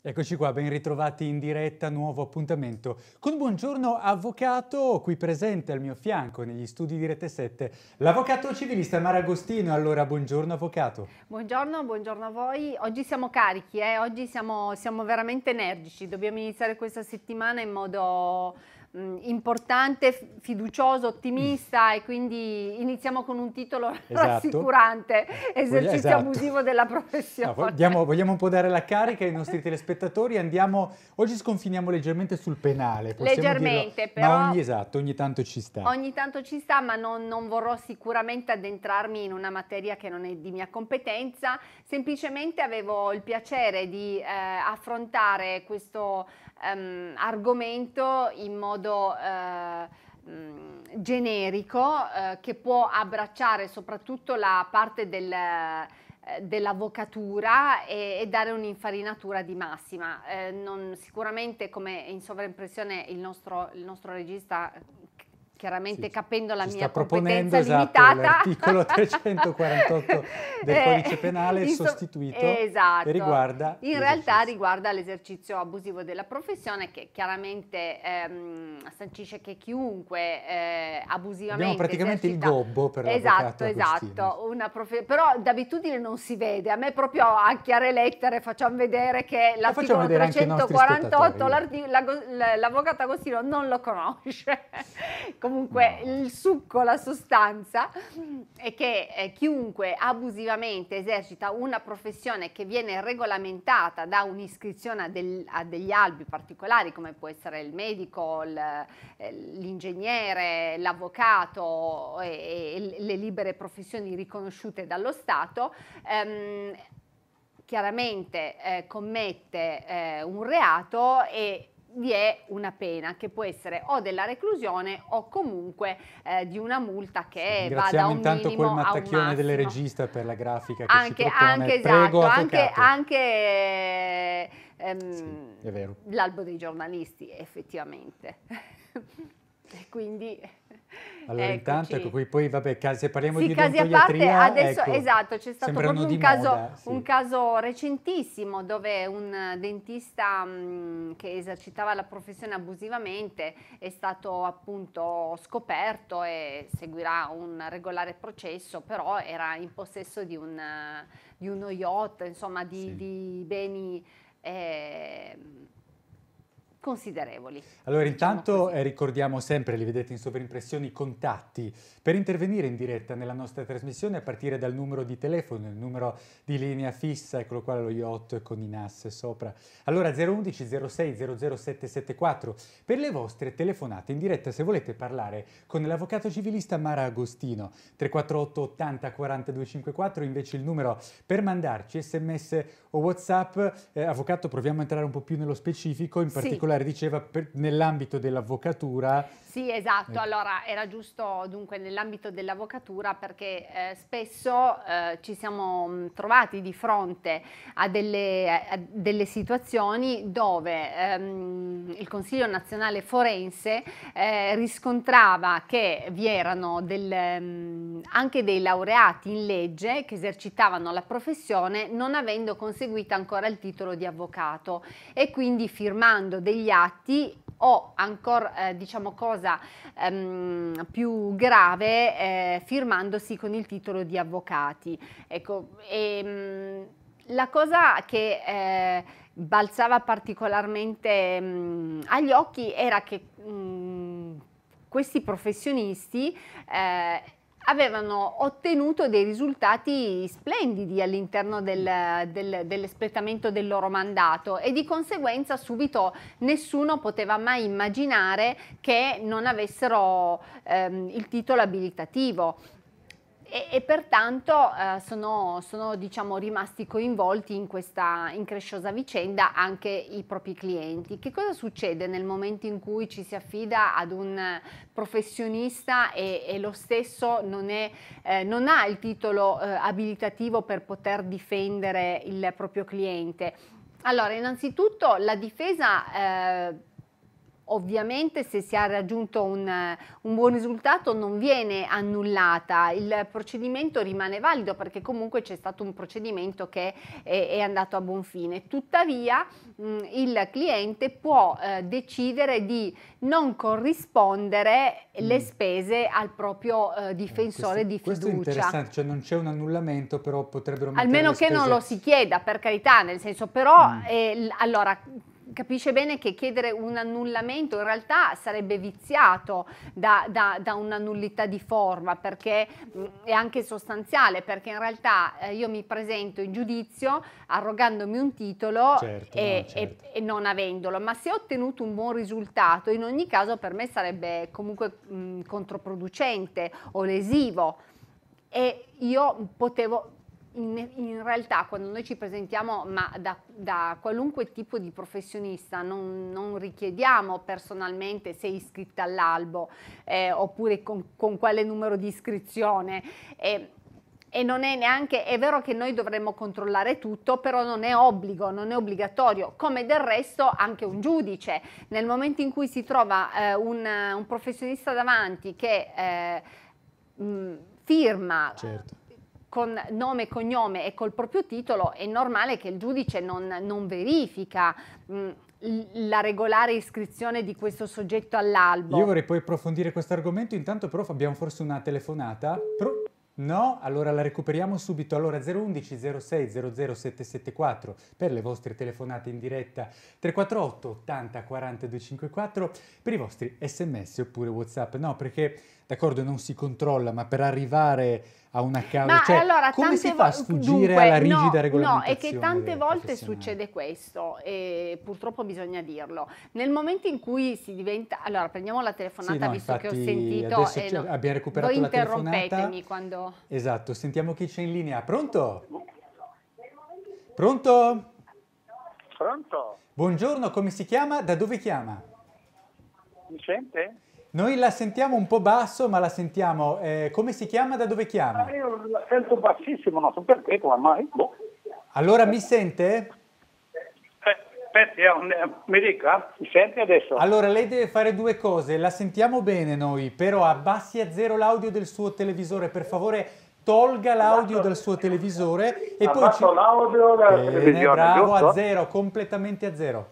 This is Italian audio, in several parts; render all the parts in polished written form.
Eccoci qua, ben ritrovati in diretta, nuovo appuntamento con Buongiorno Avvocato, qui presente al mio fianco negli studi di Rete 7, l'avvocato civilista Mara Agostino. Allora, buongiorno avvocato. Buongiorno, buongiorno a voi. Oggi siamo carichi, oggi siamo veramente energici. Dobbiamo iniziare questa settimana in modo importante, fiducioso, ottimista e quindi iniziamo con un titolo Esatto. rassicurante, esercizio Esatto. abusivo della No, professione. vogliamo un po' dare la carica ai nostri telespettatori, oggi sconfiniamo leggermente sul penale, possiamo Leggermente, dirlo, però ma ogni tanto ci sta. ogni tanto ci sta, ma non vorrò sicuramente addentrarmi in una materia che non è di mia competenza, semplicemente avevo il piacere di affrontare questo argomento in modo generico che può abbracciare soprattutto la parte dell'avvocatura e dare un'infarinatura di massima. Sicuramente, come in sovraimpressione il nostro regista, chiaramente capendo la mia competenza limitata, l'articolo 348 del codice penale sostituito, esatto, e riguarda in realtà riguarda l'esercizio abusivo della professione, che chiaramente sancisce che chiunque abusivamente abbiamo praticamente esercita... il gobbo per l'avvocato Agostino. Però d'abitudine non si vede, a me proprio a chiare lettere facciamo vedere che l'articolo 348 l'avvocato Agostino non lo conosce. Comunque il succo, la sostanza è che chiunque abusivamente esercita una professione che viene regolamentata da un'iscrizione a degli albi particolari, come può essere il medico, l'ingegnere, l'avvocato e le libere professioni riconosciute dallo Stato, chiaramente commette un reato e vi è una pena che può essere o della reclusione o comunque di una multa che va da un minimo a un massimo. Ringraziamo intanto quel mattacchione del regista per la grafica che ci propone. Anche Prego, esatto, avvocato. anche Sì, è vero. l'albo dei giornalisti, effettivamente. E quindi... Allora, eccoci. intanto, ecco, poi vabbè, se parliamo sì, di casi a parte, odontoiatria, adesso ecco, esatto, c'è stato proprio un sì. caso recentissimo dove un dentista che esercitava la professione abusivamente è stato appunto scoperto e seguirà un regolare processo, però era in possesso di uno yacht, insomma di beni considerevoli. Allora, diciamo intanto così. ricordiamo sempre, li vedete in sovraimpressione, i contatti per intervenire in diretta nella nostra trasmissione a partire dal numero di telefono, il numero di linea fissa, eccolo qua, lo yacht con i NAS sopra. Allora 011 06 00774 per le vostre telefonate in diretta se volete parlare con l'avvocato civilista Mara Agostino. 348 80 42 54 invece il numero per mandarci SMS o WhatsApp. Avvocato, proviamo a entrare un po' più nello specifico, in particolare diceva nell'ambito dell'avvocatura. Sì, esatto, allora era giusto dunque nell'ambito dell'avvocatura perché spesso ci siamo trovati di fronte a delle situazioni dove il Consiglio Nazionale Forense riscontrava che vi erano anche dei laureati in legge che esercitavano la professione non avendo conseguito ancora il titolo di avvocato e quindi firmando degli atti o ancora diciamo cosa più grave firmandosi con il titolo di avvocati. Ecco, la cosa che balzava particolarmente agli occhi era che questi professionisti avevano ottenuto dei risultati splendidi all'interno dell'espletamento del loro mandato e di conseguenza subito nessuno poteva mai immaginare che non avessero il titolo abilitativo. E pertanto sono diciamo, rimasti coinvolti in questa incresciosa vicenda anche i propri clienti. Che cosa succede nel momento in cui ci si affida ad un professionista e lo stesso non ha il titolo abilitativo per poter difendere il proprio cliente? Allora, innanzitutto la difesa Ovviamente se si è raggiunto un buon risultato non viene annullata, il procedimento rimane valido perché comunque c'è stato un procedimento che è andato a buon fine. Tuttavia il cliente può decidere di non corrispondere le spese al proprio difensore di Questo è fiducia. interessante, cioè non c'è un annullamento, però potrebbero mettere Almeno le che spese... non lo si chieda, per carità, nel senso, però allora capisce bene che chiedere un annullamento in realtà sarebbe viziato da una nullità di forma, perché è anche sostanziale, perché in realtà io mi presento in giudizio arrogandomi un titolo Certo, no, certo. e non avendolo, ma se ho ottenuto un buon risultato, in ogni caso per me sarebbe comunque controproducente o lesivo. E io potevo, in realtà quando noi ci presentiamo, ma da qualunque tipo di professionista, non richiediamo personalmente sei iscritta all'albo oppure con quale numero di iscrizione. E non è neanche, è vero che noi dovremmo controllare tutto, però non è obbligo, non è obbligatorio, come del resto anche un giudice. Nel momento in cui si trova un professionista davanti che firma Certo. con nome e cognome e col proprio titolo, è normale che il giudice non verifica la regolare iscrizione di questo soggetto all'albo. Io vorrei poi approfondire questo argomento, intanto però abbiamo forse una telefonata. No? Allora la recuperiamo subito. Allora 011 06 00 774 per le vostre telefonate in diretta, 348 80 40 254 per i vostri sms oppure WhatsApp. No, perché d'accordo non si controlla, ma per arrivare a una causa, Ma cioè, allora, come si fa a sfuggire dunque, alla rigida no, regolamentazione? No, è che tante volte professionale? succede questo e purtroppo bisogna dirlo. Nel momento in cui si diventa... Allora, prendiamo la telefonata, Sì, no, visto che ho infatti sentito adesso e abbiamo recuperato voi la telefonata. interrompetemi quando... Esatto, sentiamo chi c'è in linea. Pronto? Pronto? Pronto? Buongiorno, come si chiama? Da dove chiama? Mi sente? Noi la sentiamo un po' basso, ma la sentiamo. Come si chiama? Da dove chiama? Io la sento bassissimo, non so perché, come mai. Boh. Allora mi sente? Aspetti, mi dica, mi sente adesso? Allora lei deve fare due cose. La sentiamo bene noi, però abbassi a zero l'audio del suo televisore. Per favore, tolga l'audio dal suo televisore e poi Abbasso l'audio della televisione, bravo, giusto? a zero, completamente a zero.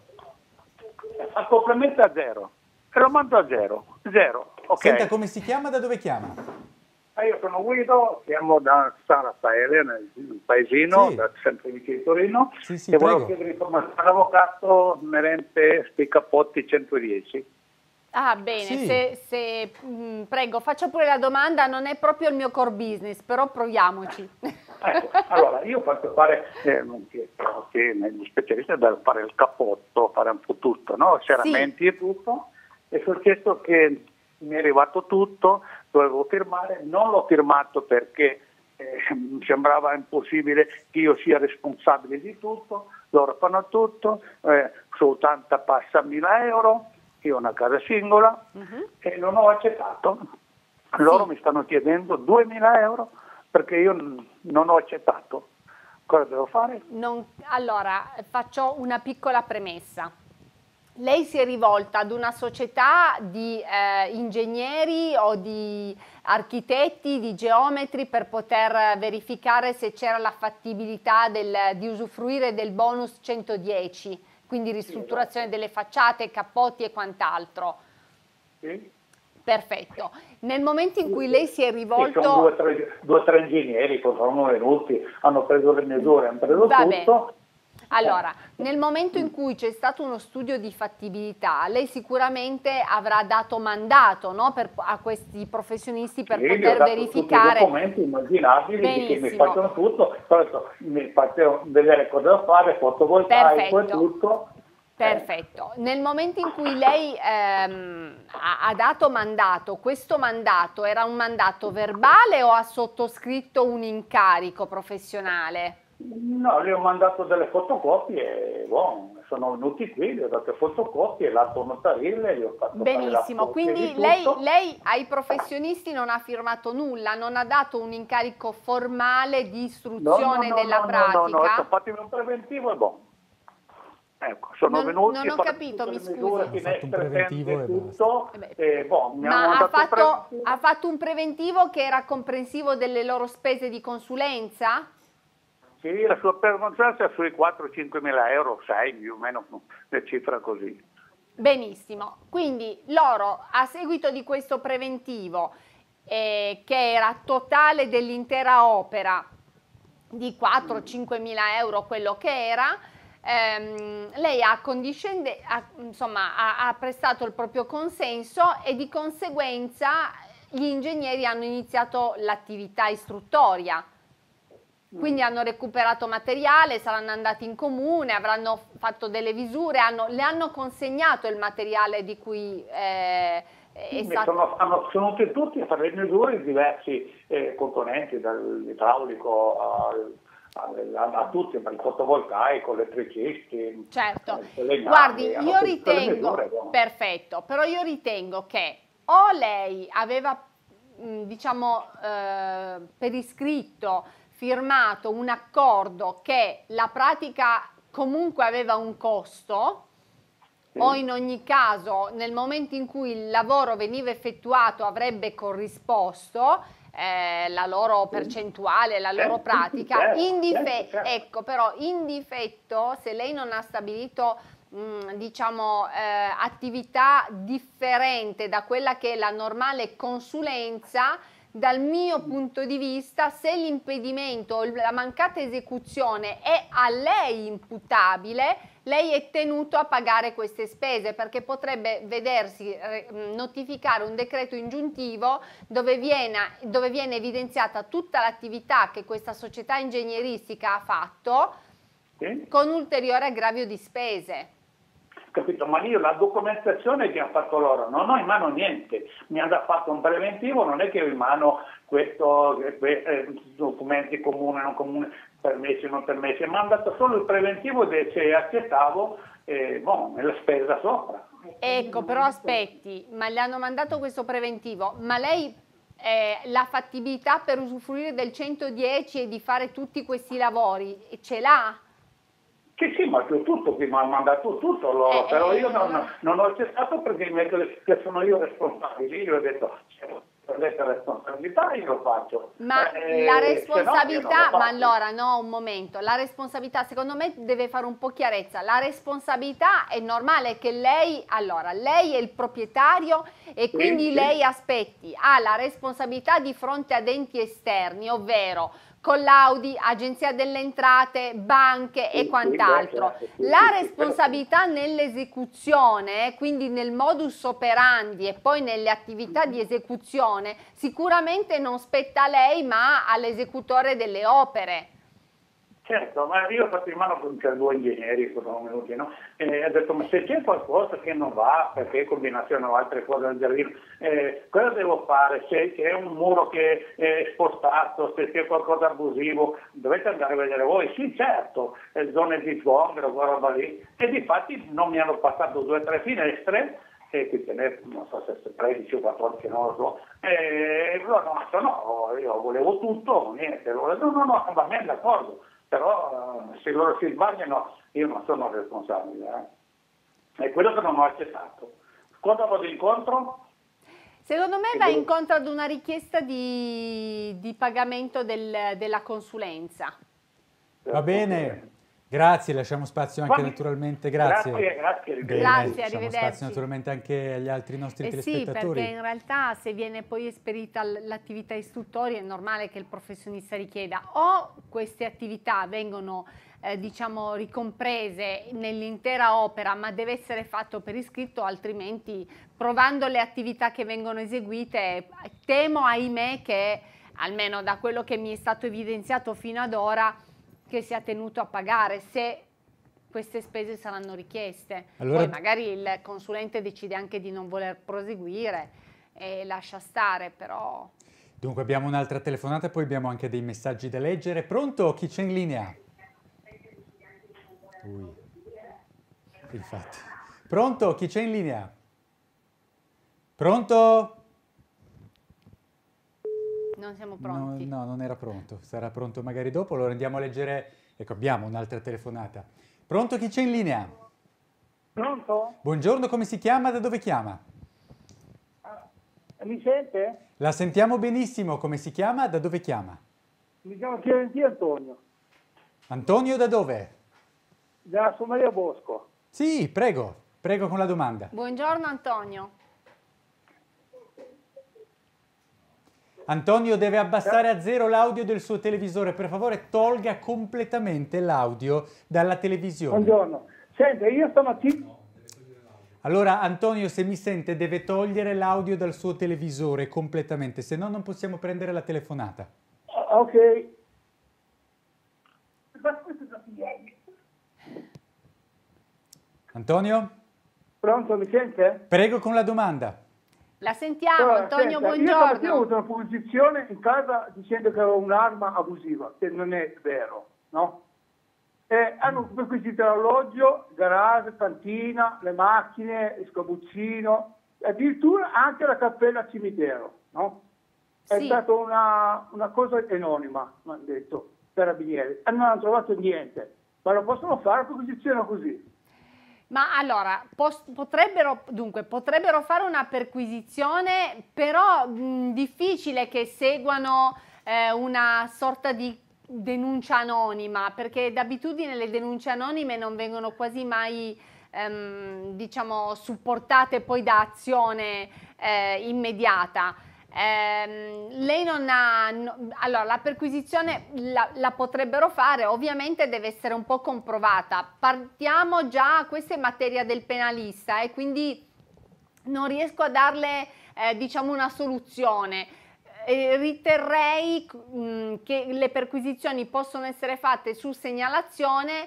A complemento a zero. E lo mando a zero. Zero, ok. Senta come si chiama, da dove chiama? Io sono Guido, siamo da San Raffaele, nel paesino, Sì. sempre vicino a Torino, Sì, sì, e volevo prego. chiedere informazione all'avvocato Merente Spiccapotti 110. Ah, bene, Sì. prego, faccia pure la domanda, non è proprio il mio core business, però proviamoci. Ecco, allora io faccio fare, gli specialisti devono fare il cappotto, fare un po' tutto, no? Serramenti e tutto. È successo che mi è arrivato tutto, dovevo firmare, non l'ho firmato perché mi sembrava impossibile che io sia responsabile di tutto, loro fanno tutto, su 80 passa 1.000 euro, io ho una casa singola e non ho accettato. Loro mi stanno chiedendo 2.000 euro perché io non ho accettato. Cosa devo fare? Allora, faccio una piccola premessa. Lei si è rivolta ad una società di ingegneri o di architetti, di geometri per poter verificare se c'era la fattibilità di usufruire del bonus 110, quindi ristrutturazione delle facciate, cappotti e quant'altro. Sì. Perfetto. Nel momento in cui lei si è rivolto... Ci sono due o tre ingegneri che sono venuti, hanno preso le misure, hanno preso tutto. Allora, nel momento in cui c'è stato uno studio di fattibilità, lei sicuramente avrà dato mandato, no, a questi professionisti per poter verificare... Tutti i documenti immaginabili che mi facciano tutto, mi faccio vedere cosa devo fare, fotovoltaico e tutto. Perfetto. Nel momento in cui lei ha dato mandato, questo mandato era un mandato verbale o ha sottoscritto un incarico professionale? No, gli ho mandato delle fotocopie e sono venuti qui, gli ho dato fotocopie, l'atto notarile, gli ho fatto benissimo, quindi lei ai professionisti non ha firmato nulla, non ha dato un incarico formale di istruzione della pratica? No, fatemi un preventivo e Ecco, sono venuti non ho capito, mi scusi. Ha fatto un preventivo e tutto. Ma ha fatto un preventivo che era comprensivo delle loro spese di consulenza? Sì, la sua performance è sui 4-5 mila euro, 6 più o meno, una cifra così. Benissimo, quindi loro a seguito di questo preventivo che era totale dell'intera opera di 4-5 mila euro, quello che era, lei ha prestato il proprio consenso e di conseguenza gli ingegneri hanno iniziato l'attività istruttoria. Quindi hanno recuperato materiale, saranno andati in comune, avranno fatto delle visure, le hanno consegnato il materiale di cui sono venuti tutti a fare le misure di diversi componenti, dall'idraulico a tutti, il fotovoltaico, elettricisti. Certo, legnami, guardi, io ritengo, misure, perfetto, però io ritengo che o lei aveva, per iscritto, firmato un accordo che la pratica comunque aveva un costo, o in ogni caso nel momento in cui il lavoro veniva effettuato avrebbe corrisposto la loro percentuale, la loro pratica. Ecco, però in difetto, se lei non ha stabilito attività differente da quella che è la normale consulenza, dal mio punto di vista, se l'impedimento o la mancata esecuzione è a lei imputabile, lei è tenuto a pagare queste spese, perché potrebbe vedersi notificare un decreto ingiuntivo dove viene evidenziata tutta l'attività che questa società ingegneristica ha fatto, con ulteriore aggravio di spese. Capito? Ma io la documentazione che hanno fatto loro non ho in mano niente, mi hanno fatto un preventivo, non è che ho in mano documenti comuni, non comuni, permessi, non permessi, mi hanno dato solo il preventivo se accettavo la spesa sopra. Ecco, però aspetti, ma le hanno mandato questo preventivo, ma lei la fattibilità per usufruire del 110 e di fare tutti questi lavori ce l'ha? Sì, ma tutto, mi hanno mandato tutto loro, però io non ho accettato perché che sono io responsabile, io ho detto, per responsabilità io lo faccio. Ma la responsabilità, ma allora no, un momento, la responsabilità secondo me deve fare un po' chiarezza, la responsabilità è normale che lei è il proprietario e quindi lei ha la responsabilità di fronte ad enti esterni, ovvero collaudi, agenzia delle entrate, banche e quant'altro. La responsabilità nell'esecuzione, quindi nel modus operandi e poi nelle attività di esecuzione, sicuramente non spetta a lei ma all'esecutore delle opere. Certo, ma io ho fatto in mano con due ingegneri che sono venuti, no? E ho detto, ma se c'è qualcosa che non va, perché combinazione o altre cose nel giardino, cosa devo fare? Se c'è un muro che è spostato, se c'è qualcosa abusivo, dovete andare a vedere voi. Sì, certo, zone di sgombero, quella roba lì. E difatti non mi hanno passato 2 o 3 finestre, che ce n'è, non so se 13 o 14, non lo so, no, io volevo tutto, niente, no, va bene, d'accordo. Però se loro si sbagliano io non sono responsabile. È quello che non ho accettato. Cosa vado incontro? Secondo me va incontro ad una richiesta di pagamento della consulenza. Va bene, grazie, lasciamo spazio anche naturalmente, grazie. Grazie, Bene, grazie, lasciamo arrivederci. spazio naturalmente anche agli altri nostri telespettatori. Sì, perché in realtà se viene poi esperita l'attività istruttoria è normale che il professionista richieda o queste attività vengono ricomprese nell'intera opera, ma deve essere fatto per iscritto, altrimenti provando le attività che vengono eseguite temo, ahimè, che almeno da quello che mi è stato evidenziato fino ad ora, che sia tenuto a pagare se queste spese saranno richieste. Allora, poi magari il consulente decide anche di non voler proseguire e lascia stare, però... Dunque abbiamo un'altra telefonata, poi abbiamo anche dei messaggi da leggere. Pronto? Chi c'è in linea? Infatti. Pronto? Chi c'è in linea? Pronto? Non siamo pronti. No, non era pronto. Sarà pronto magari dopo. Allora andiamo a leggere. Ecco, abbiamo un'altra telefonata. Pronto? Chi c'è in linea? Pronto? Buongiorno, come si chiama? Da dove chiama? Mi sente? La sentiamo benissimo, come si chiama? Da dove chiama? Mi chiamo Fiorentino Antonio, Antonio da dove? da Sommaria Bosco. Sì, prego, prego con la domanda. Buongiorno Antonio. Antonio deve abbassare a zero l'audio del suo televisore, per favore tolga completamente l'audio dalla televisione. Buongiorno. Senta, io stamattina... Allora Antonio, se mi sente, deve togliere l'audio dal suo televisore completamente, se no non possiamo prendere la telefonata. Ok. Antonio? Pronto, mi sente? Prego con la domanda. La sentiamo, Allora, Antonio, senta, io stamattina ho avuto buongiorno. una posizione in casa dicendo che avevo un'arma abusiva, che non è vero, no? Hanno perquisito l'orologio, il garage, cantina, le macchine, il scabuzzino, addirittura anche la cappella al cimitero, no? È Sì. stata una cosa anonima, mi hanno detto, carabinieri. Non hanno trovato niente, ma lo possono fare la perquisizione così. Ma allora, potrebbero fare una perquisizione, però difficile che seguano una sorta di denuncia anonima, perché d'abitudine le denunce anonime non vengono quasi mai, diciamo, supportate poi da azione immediata. Lei non ha, allora la perquisizione la potrebbero fare, ovviamente deve essere un po' comprovata. Partiamo già, questa è materia del penalista e quindi non riesco a darle diciamo una soluzione. Riterrei che le perquisizioni possono essere fatte su segnalazione,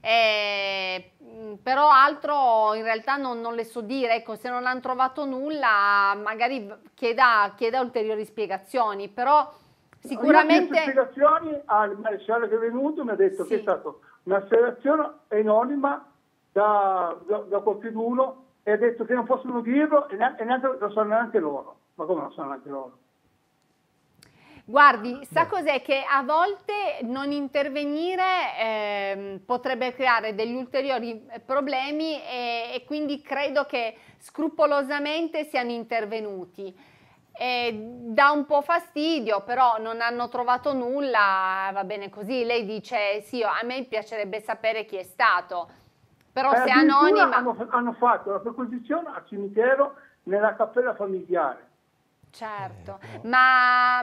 però altro in realtà non le so dire. Ecco, se non hanno trovato nulla magari chieda ulteriori spiegazioni, però sicuramente... Io ho chiesto spiegazioni al maresciallo che è venuto, mi ha detto Sì. che è stata un'asseverazione anonima da qualcuno e ha detto che non possono dirlo e neanche lo sanno neanche loro. Ma come lo sanno anche loro? Guardi, sa cos'è? Che a volte non intervenire potrebbe creare degli ulteriori problemi e quindi credo che scrupolosamente siano intervenuti. Dà un po' fastidio, però non hanno trovato nulla, va bene così. Lei dice sì, a me piacerebbe sapere chi è stato, però se è Addirittura anonima... hanno fatto la perquisizione al cimitero nella cappella familiare. Certo, ma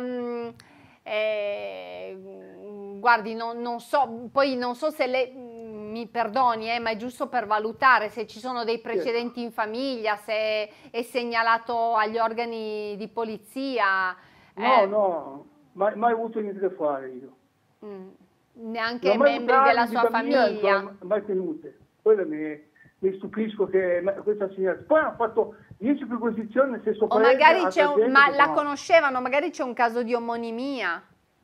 guardi, non so, poi non so se lei mi perdoni, ma è giusto per valutare se ci sono dei precedenti in famiglia, se è segnalato agli organi di polizia. No, mai avuto niente da fare io. Neanche Non ho mai membri avuto della armi di sua famiglia, famiglia. mai tenute. Quello mi stupisco che questa signora... Poi hanno fatto 10 perquisizioni nel stesso O paese. magari altra gente ma che la no. conoscevano, magari c'è un caso di omonimia.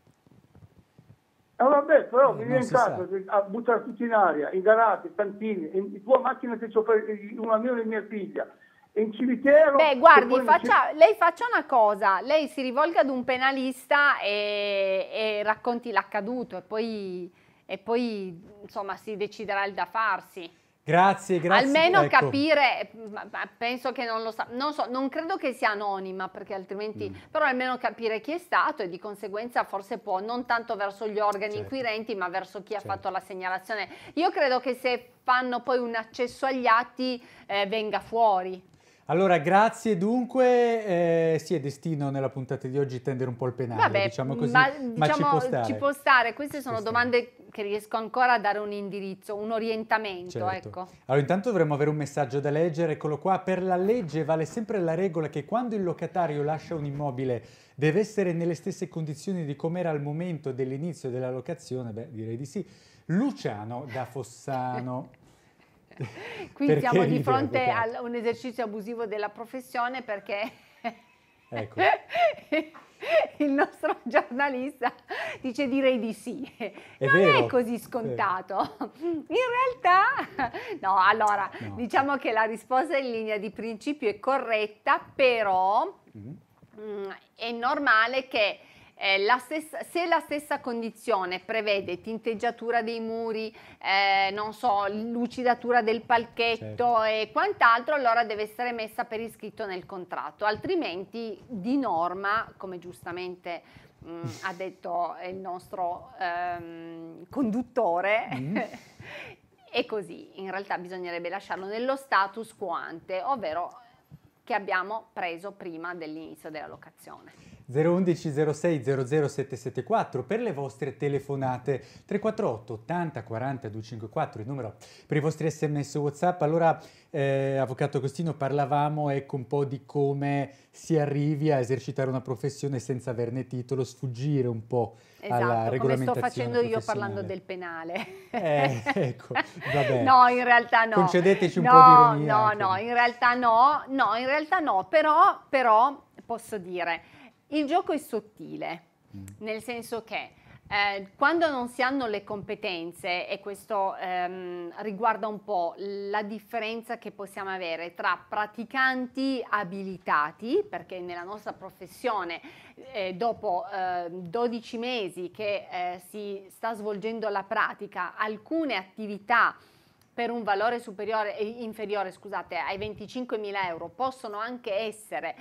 Vabbè, però mi non viene in si casa sa. a buttare tutti in aria, in garage, cantine, in tua macchina che c'ho per una mia e mia figlia, in cimitero... Beh, che guardi, poi lei faccia una cosa, lei si rivolga ad un penalista e racconti l'accaduto e poi insomma si deciderà il da farsi. Grazie, grazie. Almeno ecco. capire, ma penso che non lo sa, non so, non credo che sia anonima perché altrimenti, però almeno capire chi è stato e di conseguenza forse può, non tanto verso gli organi Certo. inquirenti ma verso chi ha Certo. fatto la segnalazione. Io credo che se fanno poi un accesso agli atti venga fuori. Allora, grazie dunque, sì, è destino nella puntata di oggi tendere un po' il penale, Vabbè, diciamo così, ma ma ci può stare. ci può stare. Queste sono può domande che riesco ancora a dare un indirizzo, un orientamento, Certo. ecco. Allora, intanto dovremmo avere un messaggio da leggere, eccolo qua. Per la legge vale sempre la regola che quando il locatario lascia un immobile deve essere nelle stesse condizioni di come era al momento dell'inizio della locazione. Beh, direi di sì. Luciano da Fossano. Qui Perché siamo di ride, fronte avvocato? a un esercizio abusivo della professione perché Ecco. il nostro giornalista dice direi di sì. Non vero. è così scontato. In realtà, no, allora, No. diciamo che la risposta in linea di principio è corretta, però è normale che se la stessa condizione prevede tinteggiatura dei muri, non so, lucidatura del palchetto e quant'altro, allora deve essere messa per iscritto nel contratto, altrimenti di norma, come giustamente ha detto il nostro conduttore, è così. In realtà bisognerebbe lasciarlo nello status quo ante, ovvero che abbiamo preso prima dell'inizio della locazione. 011 06 00 774 per le vostre telefonate, 348 80 40 254 il numero per i vostri sms WhatsApp. Allora, Avvocato Agostino, parlavamo ecco un po' di come si arrivi a esercitare una professione senza averne titolo, sfuggire un po' alla regolamentazione come sto facendo io professionale. parlando del penale. Ecco, va bene. No, in realtà no. Concedeteci un po' di ironia. No, in realtà no, però posso dire, il gioco è sottile, nel senso che quando non si hanno le competenze, e questo riguarda un po' la differenza che possiamo avere tra praticanti abilitati, perché nella nostra professione dopo 12 mesi che si sta svolgendo la pratica, alcune attività per un valore inferiore scusate, ai 25.000 euro possono anche essere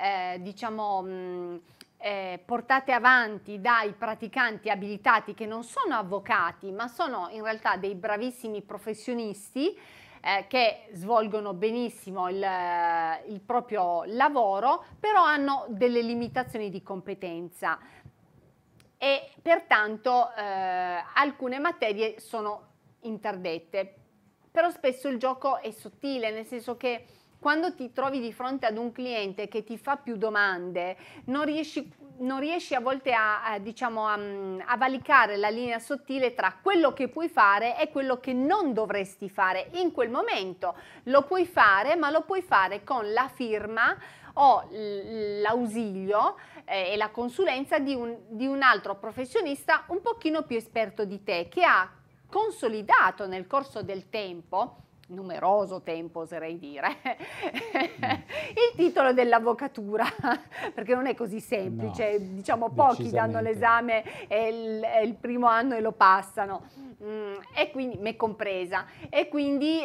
portate avanti dai praticanti abilitati che non sono avvocati, ma sono in realtà dei bravissimi professionisti che svolgono benissimo il proprio lavoro, però hanno delle limitazioni di competenza e pertanto alcune materie sono interdette. Però spesso il gioco è sottile, nel senso che quando ti trovi di fronte ad un cliente che ti fa più domande, non riesci a volte a valicare la linea sottile tra quello che puoi fare e quello che non dovresti fare. In quel momento lo puoi fare, ma lo puoi fare con la firma o l'ausilio e la consulenza di un altro professionista un pochino più esperto di te, che ha consolidato nel corso del tempo, numeroso tempo oserei dire, il titolo dell'avvocatura, perché non è così semplice, no, diciamo pochi danno l'esame il primo anno e lo passano, e quindi me compresa, e quindi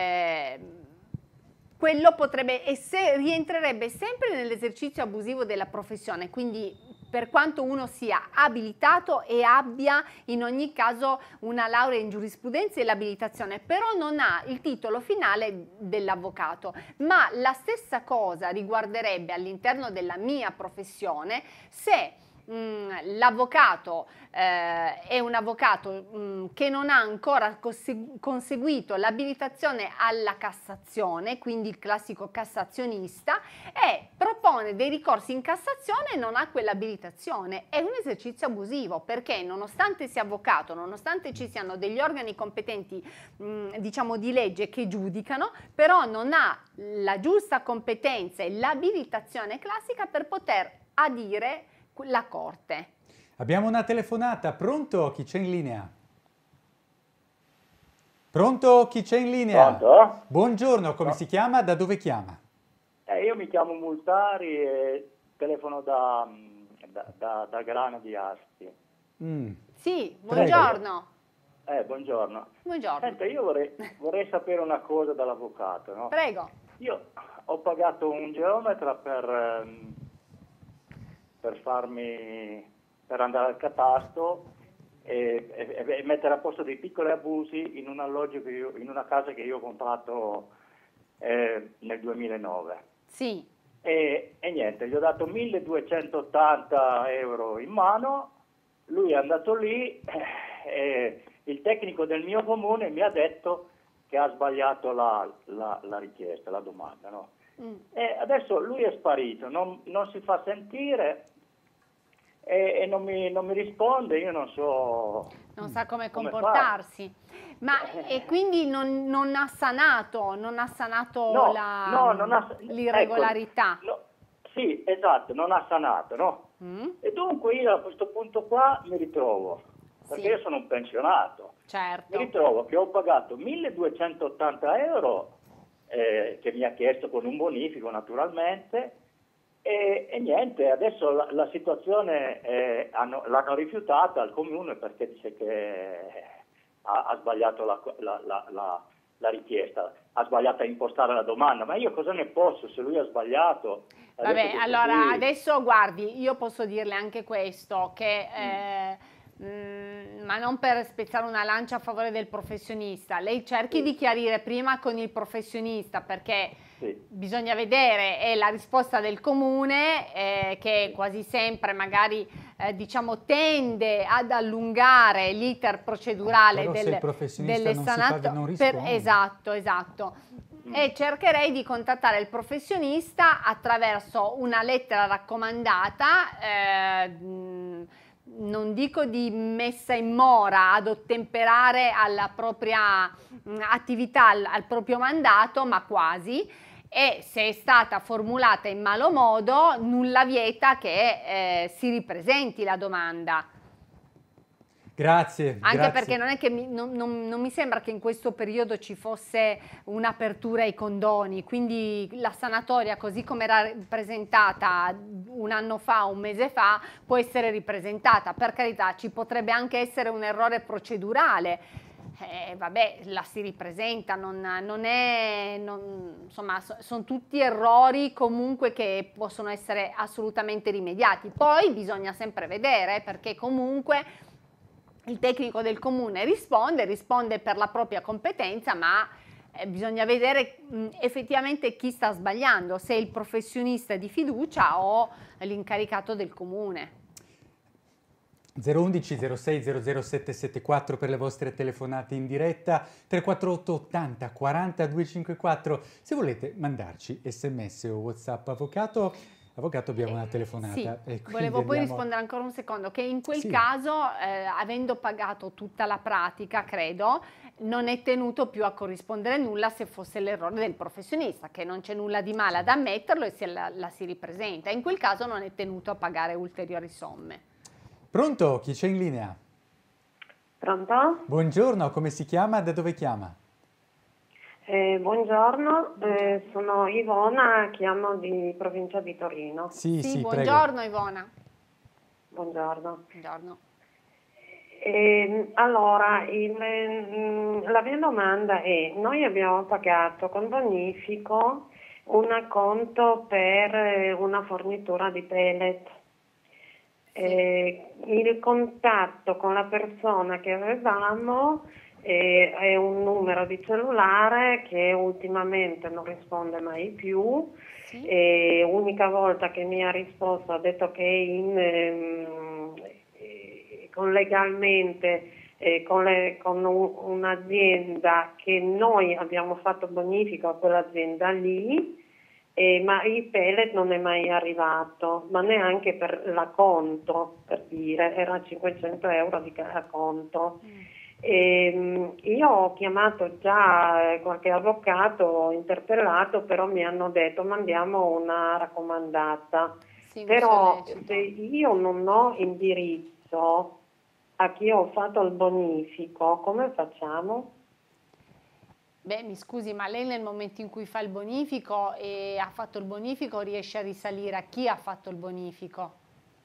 quello rientrerebbe sempre nell'esercizio abusivo della professione, quindi per quanto uno sia abilitato e abbia in ogni caso una laurea in giurisprudenza e l'abilitazione, però non ha il titolo finale dell'avvocato. Ma la stessa cosa riguarderebbe all'interno della mia professione se l'avvocato è un avvocato che non ha ancora conseguito l'abilitazione alla Cassazione, quindi il classico cassazionista, e propone dei ricorsi in Cassazione e non ha quell'abilitazione. È un esercizio abusivo, perché nonostante sia avvocato, nonostante ci siano degli organi competenti diciamo di legge che giudicano, però non ha la giusta competenza e l'abilitazione classica per poter adire la Corte. Abbiamo una telefonata, pronto? Chi c'è in linea? Pronto? Chi c'è in linea? Pronto? Buongiorno, come si chiama? Da dove chiama? Io mi chiamo Multari e telefono da Grano di Asti. Sì, buongiorno. Buongiorno. Buongiorno. Senta, io vorrei sapere una cosa dall'avvocato, no? Prego. Io ho pagato un geometra per andare al catasto e mettere a posto dei piccoli abusi in un alloggio in una casa che io ho comprato nel 2009. Sì. E niente, gli ho dato 1.280 euro in mano, lui è andato lì e il tecnico del mio comune mi ha detto che ha sbagliato la richiesta, la domanda, no? E adesso lui è sparito, non si fa sentire e non mi risponde, io non so. Non sa come comportarsi. Ma e quindi non ha sanato l'irregolarità? Ecco, sì, esatto, non ha sanato, no? E dunque io a questo punto qua mi ritrovo, perché io sono un pensionato, certo. Mi ritrovo che ho pagato 1.280 euro che mi ha chiesto con un bonifico naturalmente, E niente, adesso la situazione l'hanno rifiutata al comune perché dice che ha sbagliato la richiesta, ha sbagliato a impostare la domanda, ma io cosa ne posso se lui ha sbagliato? Vabbè, allora adesso guardi, io posso dirle anche questo, che ma non per spezzare una lancia a favore del professionista, lei cerchi di chiarire prima con il professionista, perché bisogna vedere, è la risposta del comune che quasi sempre magari diciamo tende ad allungare l'iter procedurale delle sanatorie. Esatto. E cercherei di contattare il professionista attraverso una lettera raccomandata, non dico di messa in mora ad ottemperare alla propria attività, al proprio mandato, ma quasi. E se è stata formulata in malo modo, nulla vieta che si ripresenti la domanda. Grazie. Anche perché non è che non mi sembra che in questo periodo ci fosse un'apertura ai condoni, quindi la sanatoria così come era presentata un anno fa, un mese fa, può essere ripresentata. Per carità, ci potrebbe anche essere un errore procedurale. Vabbè, la si ripresenta, insomma, sono tutti errori comunque che possono essere assolutamente rimediati. Poi bisogna sempre vedere, perché comunque il tecnico del comune risponde per la propria competenza, ma bisogna vedere effettivamente chi sta sbagliando, se è il professionista di fiducia o l'incaricato del comune. 011 06 00774 per le vostre telefonate in diretta, 348 80 40 254 se volete mandarci sms o WhatsApp. Avvocato, abbiamo una telefonata. Sì, volevo poi rispondere ancora un secondo, che in quel caso, avendo pagato tutta la pratica, credo, non è tenuto più a corrispondere nulla se fosse l'errore del professionista, che non c'è nulla di male ad ammetterlo e se la si ripresenta. In quel caso non è tenuto a pagare ulteriori somme. Pronto? Chi c'è in linea? Pronto? Buongiorno, come si chiama? Da dove chiama? Buongiorno, sono Ivona, chiamo di provincia di Torino. Sì, buongiorno, prego. Ivona. Buongiorno. Buongiorno. Allora, la mia domanda è, noi abbiamo pagato con bonifico un acconto per una fornitura di pellet. Il contatto con la persona che avevamo è un numero di cellulare che ultimamente non risponde mai più. Unica volta che mi ha risposto ha detto che legalmente con un'azienda che noi abbiamo fatto bonifico a quell'azienda lì, ma il pellet non è mai arrivato, ma neanche per l'acconto, per dire, era 500 euro di acconto. Io ho chiamato già qualche avvocato, ho interpellato, però mi hanno detto mandiamo una raccomandata. Però se io non ho indirizzo a chi ho fatto il bonifico, come facciamo? Beh, mi scusi, ma lei nel momento in cui fa il bonifico e ha fatto il bonifico riesce a risalire a chi ha fatto il bonifico?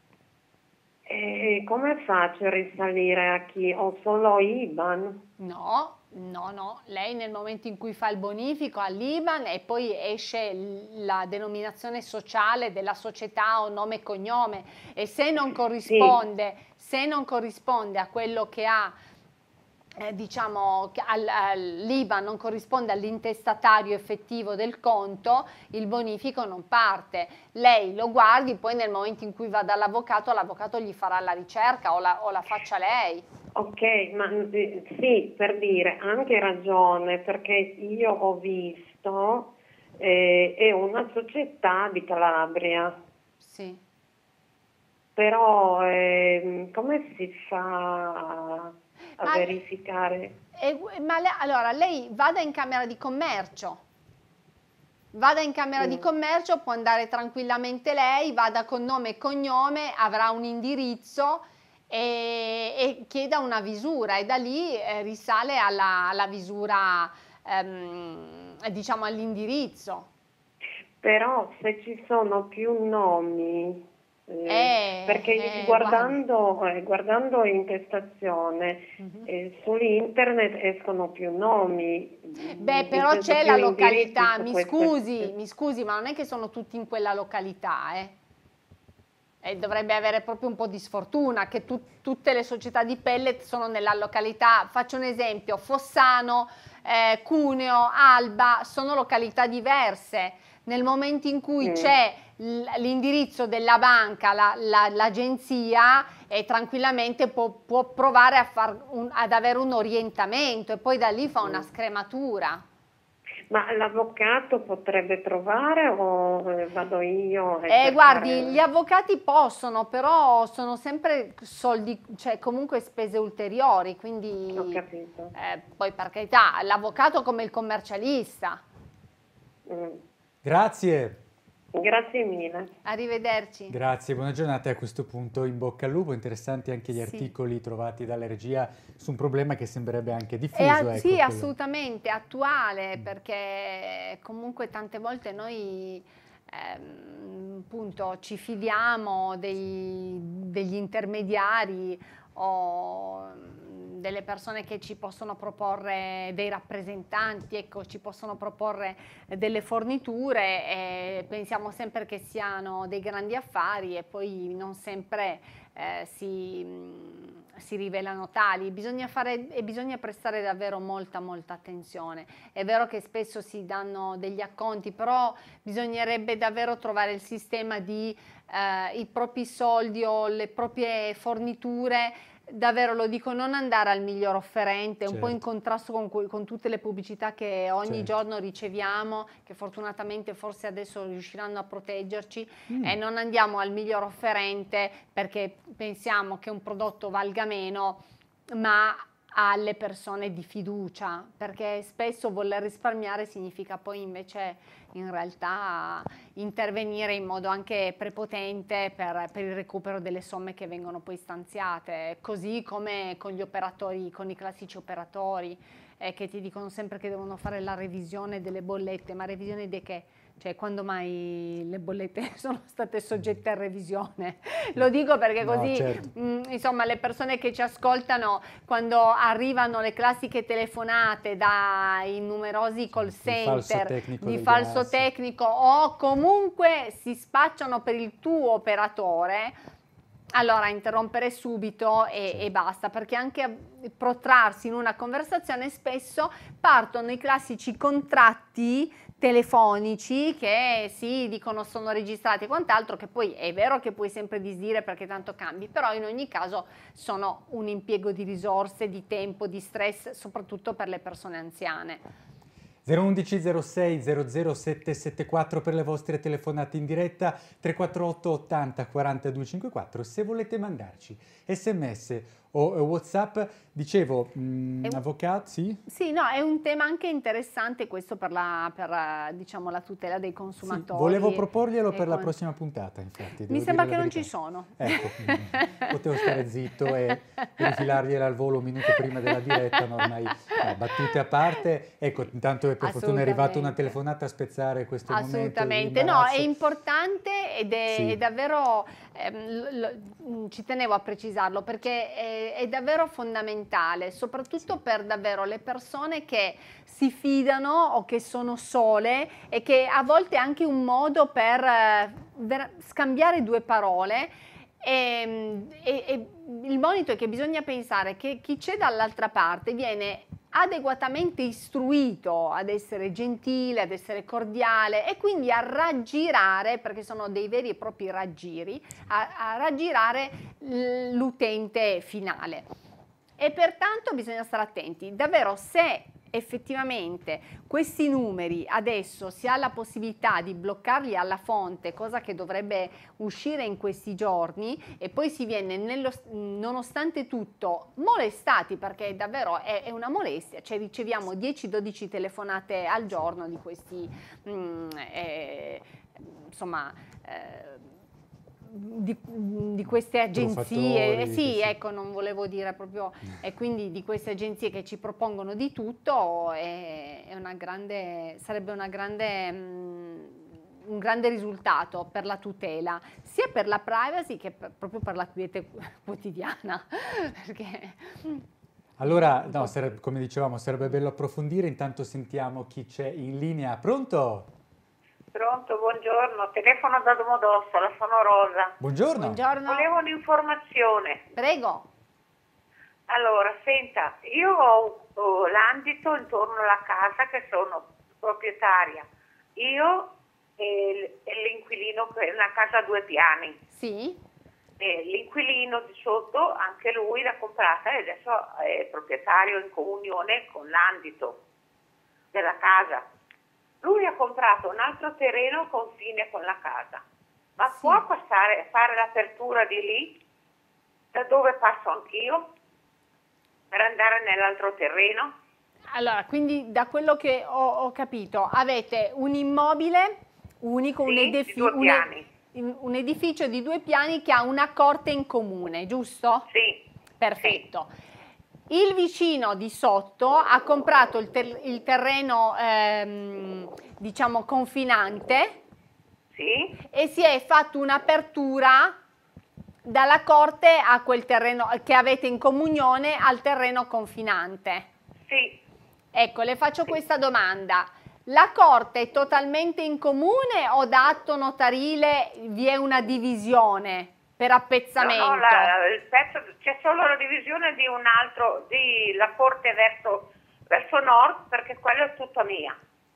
Come faccio a risalire a chi? Ho solo IBAN? No, lei nel momento in cui fa il bonifico ha l'IBAN e poi esce la denominazione sociale della società o nome e cognome, e se non corrisponde, a quello che ha, diciamo, l'IBAN non corrisponde all'intestatario effettivo del conto, il bonifico non parte. Lei lo guardi, poi nel momento in cui va dall'avvocato, l'avvocato gli farà la ricerca o la faccia lei. Ok, ma sì, per dire, ha anche ragione, perché io ho visto, è una società di Calabria. Sì. Però come si fa a verificare? Allora, lei vada in Camera di Commercio. Vada in Camera di Commercio, può andare tranquillamente lei, vada con nome e cognome, avrà un indirizzo e chieda una visura, e da lì risale alla visura, diciamo all'indirizzo. però se ci sono più nomi, perché guardando intestazione su internet escono più nomi. Beh, però c'è la località, mi scusi, ma non è che sono tutti in quella località, E dovrebbe avere proprio un po' di sfortuna che tutte le società di pellet sono nella località. Faccio un esempio: Fossano, Cuneo, Alba sono località diverse. Nel momento in cui c'è l'indirizzo della banca, l'agenzia, tranquillamente può provare ad avere un orientamento e poi da lì fa una scrematura. Ma l'avvocato potrebbe trovare o vado io? Guardi, gli avvocati possono, però sono sempre soldi, cioè comunque spese ulteriori, quindi Ho capito. Poi per carità, l'avvocato come il commercialista. Grazie. Grazie mille. Arrivederci. Grazie, buona giornata. E a questo punto in bocca al lupo. Interessanti anche gli articoli trovati dalla regia su un problema che sembrerebbe anche diffuso. Sì, assolutamente, attuale, perché comunque tante volte noi appunto ci fidiamo degli intermediari o delle persone che ci possono proporre, dei rappresentanti, ecco, ci possono proporre delle forniture e pensiamo sempre che siano dei grandi affari e poi non sempre si rivelano tali. Bisogna prestare davvero molta attenzione. È vero che spesso si danno degli acconti, però bisognerebbe davvero trovare il sistema di i propri soldi o le proprie forniture. Davvero lo dico, non andare al miglior offerente, un po' in contrasto con tutte le pubblicità che ogni giorno riceviamo, che fortunatamente forse adesso riusciranno a proteggerci, e non andiamo al miglior offerente perché pensiamo che un prodotto valga meno, ma alle persone di fiducia, perché spesso voler risparmiare significa poi invece in realtà intervenire in modo anche prepotente per il recupero delle somme che vengono poi stanziate, così come con gli operatori, con i classici operatori che ti dicono sempre che devono fare la revisione delle bollette, ma revisione di che? Cioè, quando mai le bollette sono state soggette a revisione? Lo dico perché così, insomma, le persone che ci ascoltano, quando arrivano le classiche telefonate dai numerosi call center di falso tecnico o comunque si spacciano per il tuo operatore, allora interrompere subito e basta, perché anche protrarsi in una conversazione spesso partono i classici contratti telefonici che si dicono sono registrati e quant'altro, che poi è vero che puoi sempre disdire perché tanto cambi, però in ogni caso sono un impiego di risorse, di tempo, di stress, soprattutto per le persone anziane. 011 06 00774 per le vostre telefonate in diretta, 348 80 42 54 se volete mandarci sms o WhatsApp. Dicevo, avvocati, sì? Sì, no, è un tema anche interessante questo per diciamo, la tutela dei consumatori. Sì, volevo proporglielo per la prossima puntata, infatti. Mi sembra che non ci sono. Ecco, potevo stare zitto e rifilargliela al volo un minuto prima della diretta, ma ormai battute a parte. Ecco, intanto per fortuna è arrivata una telefonata a spezzare questo momento. Assolutamente, no, è importante ed è davvero, ci tenevo a precisarlo perché è davvero fondamentale, soprattutto per davvero le persone che si fidano o che sono sole e che a volte è anche un modo per scambiare due parole. E il monito è che bisogna pensare che chi c'è dall'altra parte viene adeguatamente istruito ad essere gentile, ad essere cordiale e quindi a raggirare, perché sono dei veri e propri raggiri, a raggirare l'utente finale. E pertanto bisogna stare attenti, davvero, se effettivamente questi numeri adesso si ha la possibilità di bloccarli alla fonte, cosa che dovrebbe uscire in questi giorni, e poi si viene nonostante tutto molestati, perché davvero è una molestia, cioè riceviamo 10-12 telefonate al giorno di questi di queste agenzie, sì, ecco, non volevo dire proprio, e quindi di queste agenzie che ci propongono di tutto, sarebbe una grande un grande risultato per la tutela, sia per la privacy che proprio per la quiete quotidiana. Perché... Allora, no, come dicevamo, sarebbe bello approfondire, intanto sentiamo chi c'è in linea. Pronto? Pronto, buongiorno, telefono da Domodossola, sono Rosa. Buongiorno. Buongiorno. Volevo un'informazione. Prego. Allora, senta, io ho l'andito intorno alla casa che sono proprietaria. Io e l'inquilino, che è una casa a 2 piani. Sì. E l'inquilino di sotto, anche lui l'ha comprata e adesso è proprietario in comunione con l'andito della casa. Lui ha comprato un altro terreno confine con la casa, ma Sì. può fare l'apertura di lì, da dove passo anch'io, per andare nell'altro terreno? Allora, quindi da quello che ho capito, avete un immobile unico, Sì, di 2 piani. un edificio di 2 piani che ha una corte in comune, giusto? Sì. Perfetto. Il vicino di sotto ha comprato il terreno, diciamo, confinante, Sì. e si è fatto un'apertura dalla corte a quel terreno che avete in comunione al terreno confinante. Sì. Ecco, le faccio questa domanda. La corte è totalmente in comune o da atto notarile vi è una divisione per appezzamento? No, il pezzo, c'è solo la divisione di un altro, la corte verso nord, perché quella è tutta mia.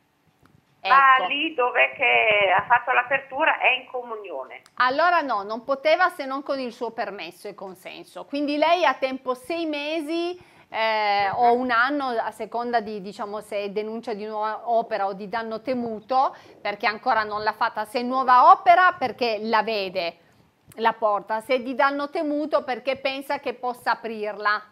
Ma Ecco. lì dove che ha fatto l'apertura è in comunione. Allora no, non poteva se non con il suo permesso e consenso. Quindi lei ha tempo 6 mesi o un anno, a seconda di, diciamo, se è denuncia di nuova opera o di danno temuto, perché ancora non l'ha fatta. Se è nuova opera, perché la vede la porta, se è di danno temuto, perché pensa che possa aprirla.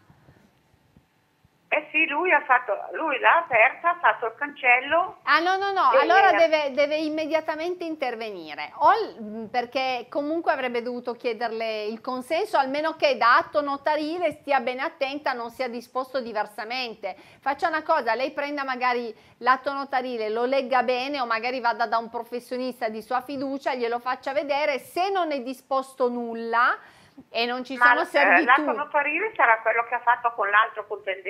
Eh sì, lui l'ha aperta, ha fatto il cancello. Ah no, allora deve immediatamente intervenire, perché comunque avrebbe dovuto chiederle il consenso, almeno che da atto notarile stia bene attenta, non sia disposto diversamente. Faccia una cosa, lei prenda magari l'atto notarile, lo legga bene o magari vada da un professionista di sua fiducia, glielo faccia vedere, se non è disposto nulla e non ci sono servitù. L'atto notarile sarà quello che ha fatto con l'altro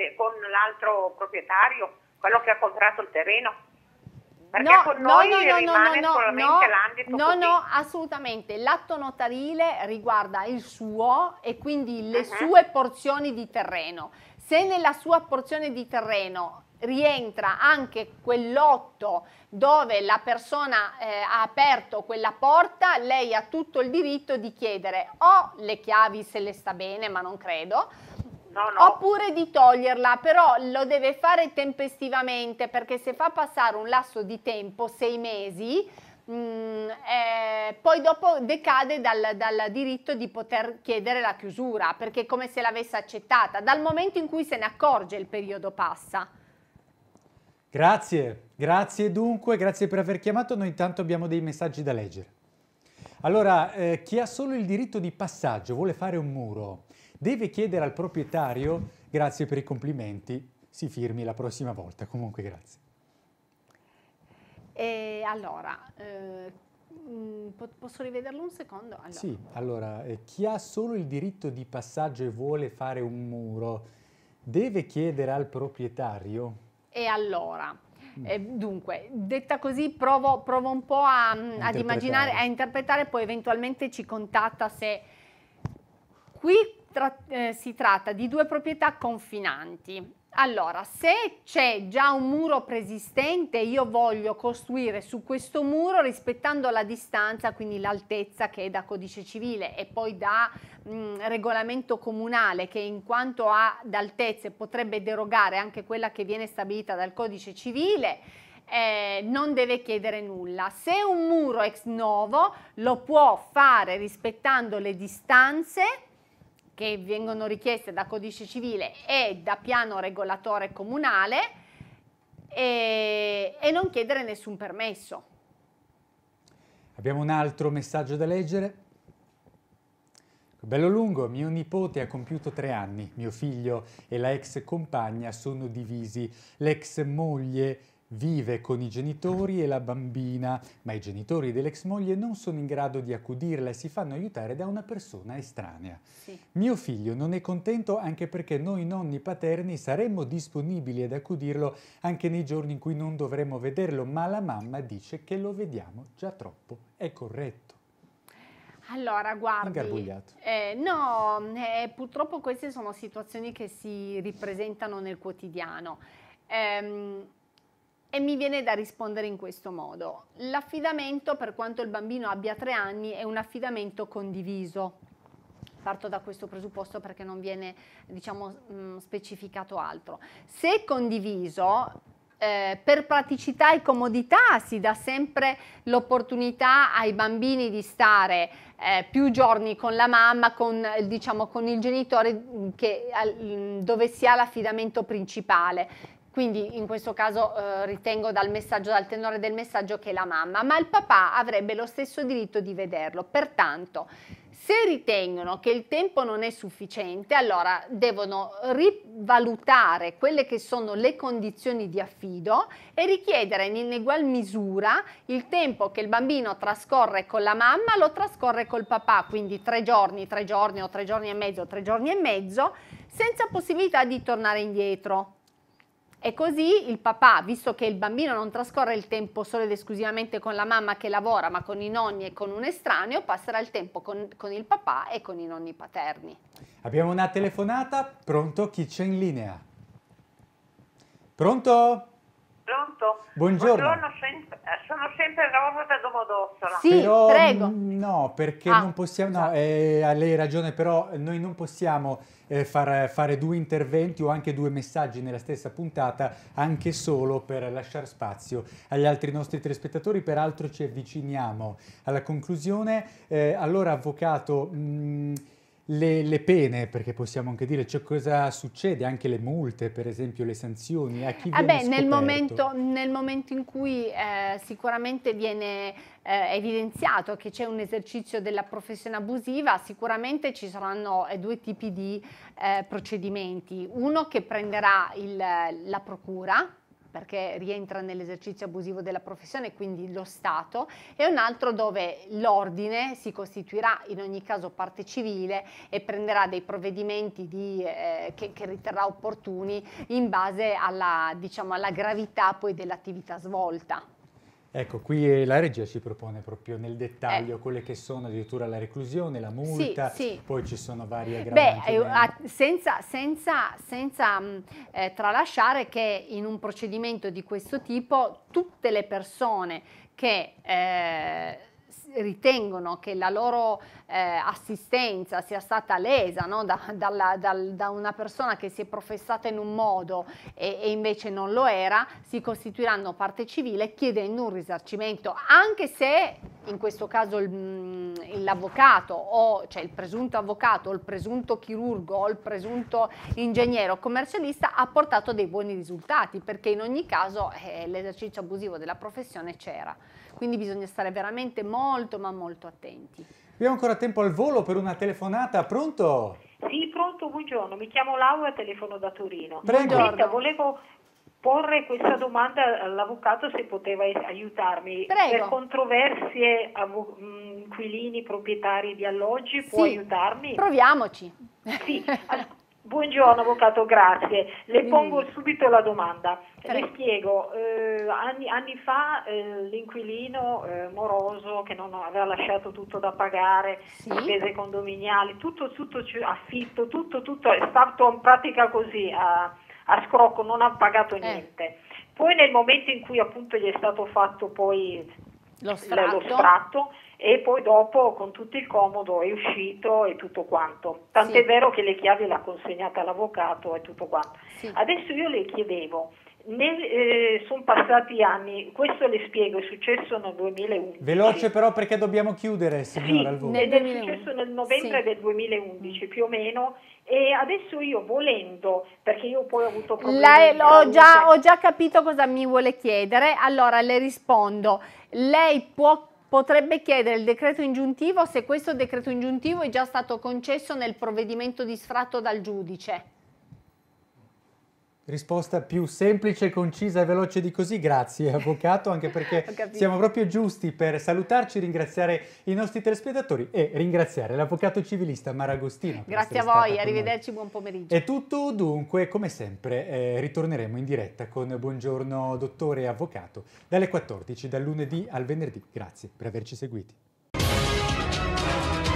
proprietario, quello che ha comprato il terreno. Perché con noi rimane solamente l'andito. No, assolutamente. L'atto notarile riguarda il suo e quindi le sue porzioni di terreno. Se nella sua porzione di terreno rientra anche quel lotto dove la persona ha aperto quella porta, lei ha tutto il diritto di chiedere o le chiavi, se le sta bene, ma non credo, oppure di toglierla, però lo deve fare tempestivamente, perché se fa passare un lasso di tempo, 6 mesi, poi dopo decade dal diritto di poter chiedere la chiusura, perché è come se l'avesse accettata. Dal momento in cui se ne accorge il periodo passa. Grazie dunque, grazie per aver chiamato. Noi intanto abbiamo dei messaggi da leggere. Allora, chi ha solo il diritto di passaggio vuole fare un muro, deve chiedere al proprietario, grazie per i complimenti, si firmi la prossima volta. Comunque grazie. Allora, posso rivederlo un secondo? Allora. Sì, allora, chi ha solo il diritto di passaggio e vuole fare un muro, deve chiedere al proprietario? E allora, dunque, detta così provo un po' ad immaginare, a interpretare, poi eventualmente ci contatta se... Qui si tratta di 2 proprietà confinanti. Allora, se c'è già un muro preesistente, io voglio costruire su questo muro rispettando la distanza, quindi l'altezza che è da codice civile e poi da regolamento comunale, che in quanto ad altezze potrebbe derogare anche quella che viene stabilita dal codice civile, non deve chiedere nulla. Se un muro ex novo lo può fare rispettando le distanze che vengono richieste da codice civile e da piano regolatore comunale, e non chiedere nessun permesso. Abbiamo un altro messaggio da leggere. Bello lungo, mio nipote ha compiuto 3 anni, mio figlio e la ex compagna sono divisi, l'ex moglie vive con i genitori e la bambina, ma i genitori dell'ex moglie non sono in grado di accudirla e si fanno aiutare da una persona estranea. Sì. Mio figlio non è contento anche perché noi nonni paterni saremmo disponibili ad accudirlo anche nei giorni in cui non dovremmo vederlo, ma la mamma dice che lo vediamo già troppo. È corretto? Allora, guardi, Ingarbugliato. no, purtroppo queste sono situazioni che si ripresentano nel quotidiano. E mi viene da rispondere in questo modo. L'affidamento, per quanto il bambino abbia 3 anni, è un affidamento condiviso. Parto da questo presupposto perché non viene, diciamo, specificato altro. Se condiviso, per praticità e comodità si dà sempre l'opportunità ai bambini di stare più giorni con la mamma, diciamo, con il genitore dove si ha l'affidamento principale. Quindi in questo caso ritengo dal tenore del messaggio che è la mamma, ma il papà avrebbe lo stesso diritto di vederlo. Pertanto, se ritengono che il tempo non è sufficiente, allora devono rivalutare quelle che sono le condizioni di affido e richiedere in egual misura il tempo che il bambino trascorre con la mamma lo trascorre col papà, quindi 3 giorni o 3 giorni e mezzo, 3 giorni e mezzo, senza possibilità di tornare indietro. E così il papà, visto che il bambino non trascorre il tempo solo ed esclusivamente con la mamma che lavora, ma con i nonni e con un estraneo, passerà il tempo con il papà e con i nonni paterni. Abbiamo una telefonata. Pronto? Chi c'è in linea? Pronto? Pronto? Buongiorno. Sono sempre Rosa da Domodossola. Sì, però, prego. No, perché non possiamo, no, lei ha ragione, però noi non possiamo fare 2 interventi o anche 2 messaggi nella stessa puntata, anche solo per lasciare spazio agli altri nostri telespettatori. Peraltro ci avviciniamo alla conclusione. Allora, avvocato, le pene, perché possiamo anche dire, cioè, cosa succede, anche le multe, per esempio, le sanzioni, a chi viene scoperto? Nel momento in cui sicuramente viene evidenziato che c'è un esercizio della professione abusiva, sicuramente ci saranno 2 tipi di procedimenti. Uno che prenderà la procura, perché rientra nell'esercizio abusivo della professione, quindi lo Stato, e un altro dove l'ordine si costituirà in ogni caso parte civile e prenderà dei provvedimenti che riterrà opportuni in base alla, diciamo, alla gravità poi dell'attività svolta. Ecco, qui la regia ci propone proprio nel dettaglio quelle che sono addirittura la reclusione, la multa, sì. Poi ci sono vari aggravanti. Senza tralasciare che in un procedimento di questo tipo tutte le persone che ritengono che la loro assistenza sia stata lesa, no? da una persona che si è professata in un modo e invece non lo era, si costituiranno parte civile chiedendo un risarcimento, anche se in questo caso l'avvocato, cioè il presunto avvocato o il presunto chirurgo o il presunto ingegnere o commercialista ha portato dei buoni risultati, perché in ogni caso l'esercizio abusivo della professione c'era. Quindi bisogna stare veramente molto ma molto attenti. Abbiamo ancora tempo al volo per una telefonata. Pronto? Sì, pronto, buongiorno. Mi chiamo Laura, telefono da Torino. Prego. Senta, volevo porre questa domanda all'avvocato se poteva aiutarmi. Prego. Per controversie inquilini proprietari di alloggi, può aiutarmi? Proviamoci. Sì. Buongiorno avvocato, grazie. Le pongo subito la domanda. Le spiego, anni fa l'inquilino moroso che non aveva lasciato tutto da pagare, spese condominiali, tutto affitto, tutto è stato in pratica così a scrocco, non ha pagato niente. Poi nel momento in cui appunto gli è stato fatto poi lo sfratto e poi dopo con tutto il comodo è uscito e tutto quanto, tant'è vero che le chiavi l'ha consegnata all'avvocato e tutto quanto. Adesso io le chiedevo, sono passati anni, questo le spiego, è successo nel 2011. Veloce però perché dobbiamo chiudere, signora, al volo. Ed è successo nel novembre del 2011 più o meno, e adesso io volendo, perché io poi ho avuto problemi. Ho già capito cosa mi vuole chiedere, allora le rispondo. Lei potrebbe chiedere il decreto ingiuntivo se questo decreto ingiuntivo è già stato concesso nel provvedimento di sfratto dal giudice. Risposta più semplice, concisa e veloce di così, grazie avvocato, anche perché siamo proprio giusti per salutarci, ringraziare i nostri telespettatori e ringraziare l'avvocato civilista Maragostino. Grazie a voi, arrivederci, buon pomeriggio. È tutto, dunque, come sempre, ritorneremo in diretta con Buongiorno Dottore e Avvocato dalle 14, dal lunedì al venerdì. Grazie per averci seguiti.